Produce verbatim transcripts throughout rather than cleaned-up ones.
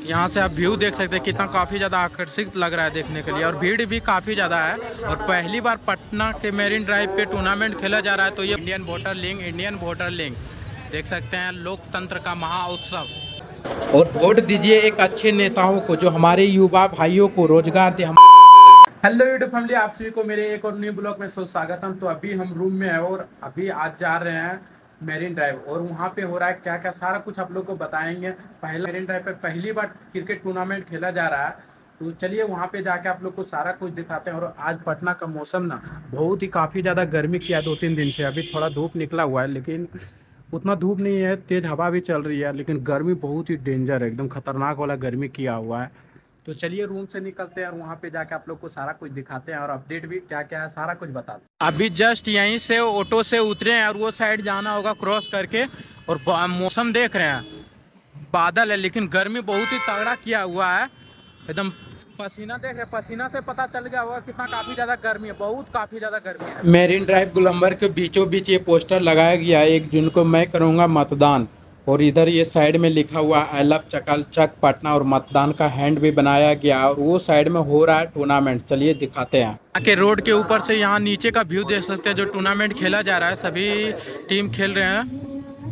यहाँ से आप व्यू देख सकते हैं कितना काफ़ी ज़्यादा आकर्षित लग रहा है देखने के लिए, और भीड़ भी काफ़ी ज़्यादा है। और पहली बार पटना के मेरिन ड्राइव पे टूर्नामेंट खेला जा रहा है, तो ये Indian voter link Indian voter link देख सकते हैं, लोकतंत्र का महाउत्सव। और वोट दीजिए एक अच्छे नेताओं को जो हमारे युवा भाइयों को रोजगार दे। हम हेलो यूट्यूब फैमिली, आप सभी को मेरे एक और न्यू ब्लॉग में स्वागतम। तो अभी हम रूम में है और अभी आज जा रहे हैं मेरिन ड्राइव, और वहाँ पे हो रहा है क्या क्या सारा कुछ आप लोग को बताएंगे। पहला मेरिन ड्राइव पे पहली बार क्रिकेट टूर्नामेंट खेला जा रहा है, तो चलिए वहाँ पे जाके आप लोग को सारा कुछ दिखाते हैं। और आज पटना का मौसम ना बहुत ही काफ़ी ज़्यादा गर्मी किया दो तीन दिन से। अभी थोड़ा धूप निकला हुआ है, लेकिन उतना धूप नहीं है, तेज़ हवा भी चल रही है, लेकिन गर्मी बहुत ही डेंजर है, एकदम खतरनाक वाला गर्मी किया हुआ है। तो चलिए रूम से निकलते हैं और वहाँ पे जाके आप लोग को सारा कुछ दिखाते हैं और अपडेट भी क्या क्या है सारा कुछ बताते हैं। अभी जस्ट यहीं से ऑटो से उतरे हैं और वो साइड जाना होगा क्रॉस करके। और मौसम देख रहे हैं, बादल है लेकिन गर्मी बहुत ही तगड़ा किया हुआ है, एकदम पसीना देख रहे हैं, पसीना से पता चल गया होगा कितना काफ़ी ज़्यादा गर्मी है, बहुत काफ़ी ज़्यादा गर्मी है। मेरिन ड्राइव गोलंबर के बीचों बीच ये पोस्टर लगाया गया है, एक जून को मैं करूँगा मतदान। और इधर ये साइड में लिखा हुआ आई लव चकाचक पटना, और मतदान का हैंड भी बनाया गया, और वो साइड में हो रहा है टूर्नामेंट। चलिए दिखाते हैं। आके रोड के ऊपर से यहाँ नीचे का व्यू देख सकते हैं, जो टूर्नामेंट खेला जा रहा है, सभी टीम खेल रहे हैं।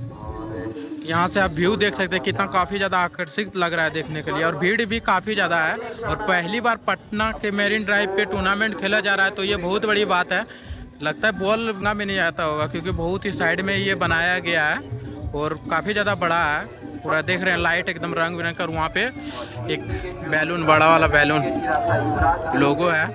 यहाँ से आप व्यू देख सकते हैं कितना काफ़ी ज़्यादा आकर्षित लग रहा है देखने के लिए, और भीड़ भी काफ़ी ज़्यादा है। और पहली बार पटना के मेरिन ड्राइव पे टूर्नामेंट खेला जा रहा है, तो ये बहुत बड़ी बात है। लगता है बॉल ना भी नहीं आता होगा, क्योंकि बहुत ही साइड में ये बनाया गया है और काफ़ी ज़्यादा बड़ा है पूरा। देख रहे हैं लाइट एकदम रंग बिरंग कर, वहाँ पे एक बैलून, बड़ा वाला बैलून लोगो है।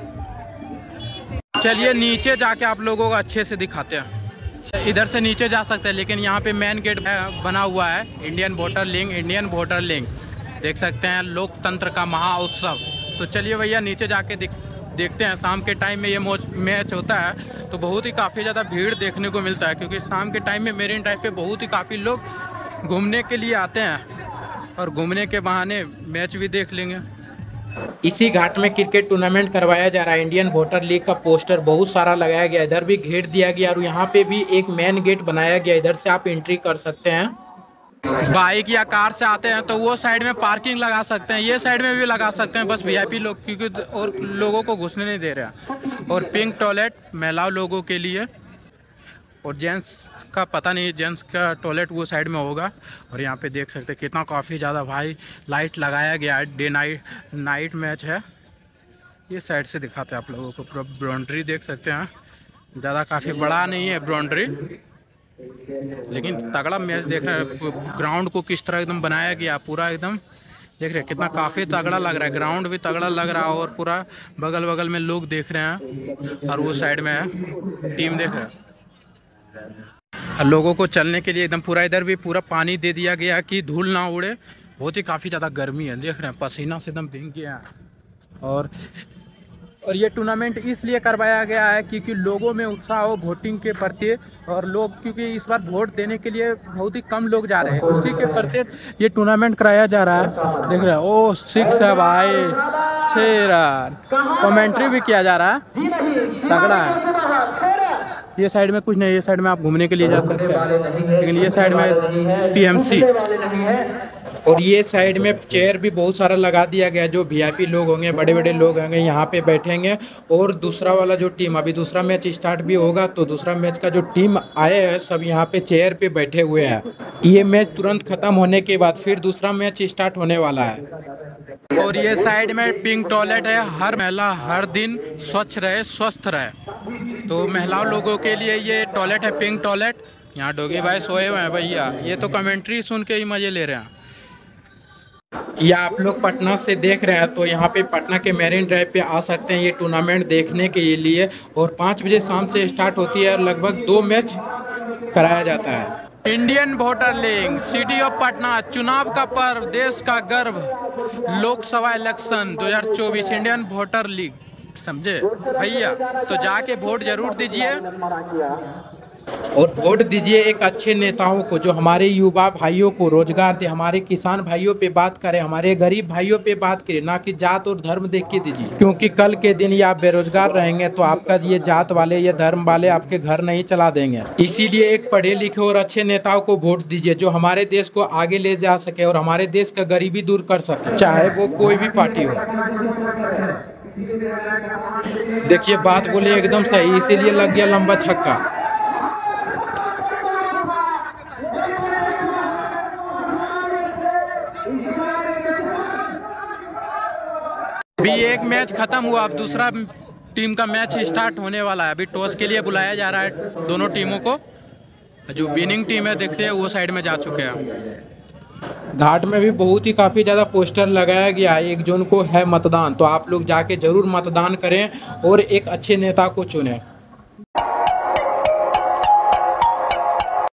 चलिए नीचे जाके आप लोगों को अच्छे से दिखाते हैं। इधर से नीचे जा सकते हैं, लेकिन यहाँ पे मेन गेट बना हुआ है Indian voter link Indian voter link देख सकते हैं, लोकतंत्र का महाउत्सव। तो चलिए भैया नीचे जाके दिख देखते हैं। शाम के टाइम में ये मैच होता है, तो बहुत ही काफ़ी ज़्यादा भीड़ देखने को मिलता है, क्योंकि शाम के टाइम में मेरिन ड्राइव पे बहुत ही काफ़ी लोग घूमने के लिए आते हैं, और घूमने के बहाने मैच भी देख लेंगे। इसी घाट में क्रिकेट टूर्नामेंट करवाया जा रहा है। इंडियन वोटर लीग का पोस्टर बहुत सारा लगाया गया, इधर भी घेर दिया गया, और यहाँ पे भी एक मेन गेट बनाया गया, इधर से आप एंट्री कर सकते हैं। बाइक या कार से आते हैं तो वो साइड में पार्किंग लगा सकते हैं, ये साइड में भी लगा सकते हैं, बस वीआईपी लोग, क्योंकि और लोगों को घुसने नहीं दे रहा। और पिंक टॉयलेट महिलाओं लोगों के लिए, और जेंट्स का पता नहीं, जेंट्स का टॉयलेट वो साइड में होगा। और यहाँ पे देख सकते हैं कितना काफ़ी ज़्यादा भाई लाइट लगाया गया है, डे नाइट नाइट मैच है। ये साइड से दिखाते हैं आप लोगों को, पूरा बाउंड्री देख सकते हैं, ज़्यादा काफ़ी बड़ा नहीं है बाउंड्री, लेकिन तगड़ा मैच देख रहे हैं। ग्राउंड को किस तरह एकदम बनाया गया, पूरा एकदम देख रहे हैं कितना काफ़ी तगड़ा लग रहा है, ग्राउंड भी तगड़ा लग रहा है, और पूरा बगल बगल में लोग देख रहे हैं, और वो साइड में है टीम देख रहे हैं। लोगों को चलने के लिए एकदम पूरा इधर भी पूरा पानी दे दिया गया कि धूल ना उड़े, बहुत ही काफ़ी ज़्यादा गर्मी है, देख रहे हैं पसीना से एकदम भीग गया। और और ये टूर्नामेंट इसलिए करवाया गया है क्योंकि लोगों में उत्साह हो वोटिंग के प्रति, और लोग क्योंकि इस बार वोट देने के लिए बहुत ही कम लोग जा रहे हैं, उसी के प्रति ये टूर्नामेंट कराया जा रहा है। देख रहे हैं ओ सिक्स है भाई, छः रन, कमेंट्री भी किया जा रहा है, तगड़ा है। ये साइड में कुछ नहीं, ये साइड में आप घूमने के लिए जा सकते हैं, लेकिन ये साइड में पीएमसी, और ये साइड में चेयर भी बहुत सारा लगा दिया गया, जो वीआईपी लोग होंगे, बड़े बड़े लोग होंगे, यहाँ पे बैठेंगे। और दूसरा वाला जो टीम, अभी दूसरा मैच स्टार्ट भी होगा, तो दूसरा मैच का जो टीम आए हैं सब यहाँ पे चेयर पे बैठे हुए हैं। ये मैच तुरंत ख़त्म होने के बाद फिर दूसरा मैच स्टार्ट होने वाला है। और ये साइड में पिंक टॉयलेट है, हर महिला हर दिन स्वच्छ रहे स्वस्थ रहे, तो महिलाओं लोगों के लिए ये टॉयलेट है, पिंक टॉयलेट। यहाँ डोगी भाई सोए हुए हैं भैया, ये तो कमेंट्री सुन के ही मज़े ले रहे हैं। या आप लोग पटना से देख रहे हैं तो यहाँ पे पटना के मेरिन ड्राइव पे आ सकते हैं ये टूर्नामेंट देखने के लिए। और पाँच बजे शाम से स्टार्ट होती है, और लगभग दो मैच कराया जाता है। Indian voter link city of Patna, चुनाव का पर्व, देश का गर्व, लोकसभा इलेक्शन दो हज़ार चौबीस, इंडियन वोटर लीग, समझे भैया। तो जाके वोट जरूर दीजिए। और वोट दीजिए एक अच्छे नेताओं को जो हमारे युवा भाइयों को रोजगार दे, हमारे किसान भाइयों पे बात करें, हमारे गरीब भाइयों पे बात करें, ना कि जात और धर्म देख के दीजिए। क्योंकि कल के दिन ये आप बेरोजगार रहेंगे तो आपका ये जात वाले ये धर्म वाले आपके घर नहीं चला देंगे। इसीलिए एक पढ़े लिखे और अच्छे नेताओं को वोट दीजिए जो हमारे देश को आगे ले जा सके और हमारे देश का गरीबी दूर कर सके, चाहे वो कोई भी पार्टी हो। देखिए बात बोले एकदम सही, इसीलिए लग गया लंबा छक्का। अभी एक मैच खत्म हुआ, अब दूसरा टीम का मैच स्टार्ट होने वाला है। अभी टॉस के लिए बुलाया जा रहा है दोनों टीमों को। जो विनिंग टीम है देखते हैं वो साइड में जा चुके हैं। घाट में भी बहुत ही काफ़ी ज़्यादा पोस्टर लगाया गया है। एक जून को है मतदान, तो आप लोग जाके ज़रूर मतदान करें और एक अच्छे नेता को चुनें।